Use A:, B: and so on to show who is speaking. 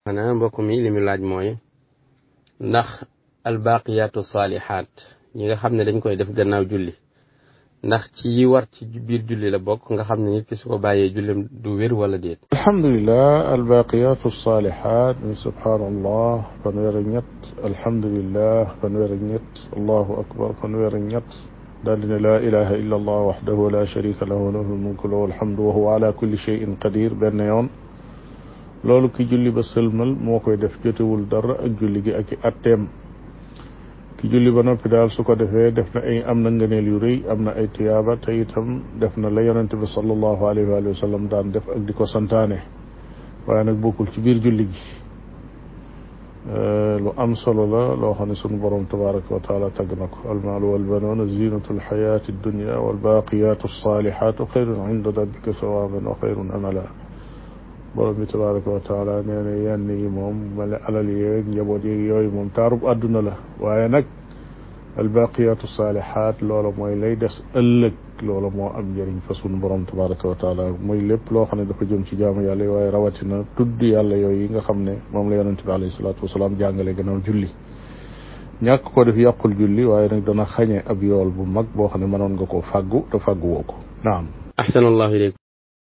A: xanaa mbokk mi li mu laaj mooy ndax albaqiyatu salihat yi nga xam ne dañ koy def gannaaw julli ndax ci yi war ci biir julli la bokk nga xam ne nit ki su ko bàyyee jullim du wér wala déet.
B: alhamdulilah albaqiyatu salihat min subhanallah fanweer ak ñett alhamdulilah fanweer ak ñett allahu akbar fanweer ak ñett daal dina laa ilaha illa allah waxdahu la sharika lahu lahul mulku lahu alhamdu wa huwa ala kulli shay'in qadir benn yoon. loolu ki julli ba sëlmal moo koy def jotewul dara ak julli gi ak i atteem ki julli ba noppi daal su ko defee def na ay am na ngëneel yu rëy am na ay tiyaaba te itam def na la yonente bi sallallahu alayhi wa sallam daan def ak di ko santaane waaye nag bokkul ci biir julli gi lu am solo la loo xam ne sunu borom tabaraka wa taala tagg na ko almaalu walbanoona zinatu alxayaati dunya walbaqiyatu alsalihatu xayrun inda rabbika sawaban wa xayrun amala borom bi tabaraka wa taala nee na yenn yi moom mel ne alal yeeg njaboot yeeg yooyu moom taarub àdduna la waaye nag albaqiyatu salihat loola mooy lay des ëllëg loola moo am njëriñ fa sunu borom tabaraka wa taala mooy lépp loo xam ne dafa jëm ci jaamu yàlla yi waaye rawatina tudd yàlla yooyu yi nga xam ne moom la yonente bi alayhi salaatu wasalaam jàngale gannaaw julli ñàkk ko def yàqul julli waaye nag dana xañe ab yool bu mag boo xam ne mënoon nga koo fàggu te fàggu woo ko naam.
A: ahsanallahu ilayk.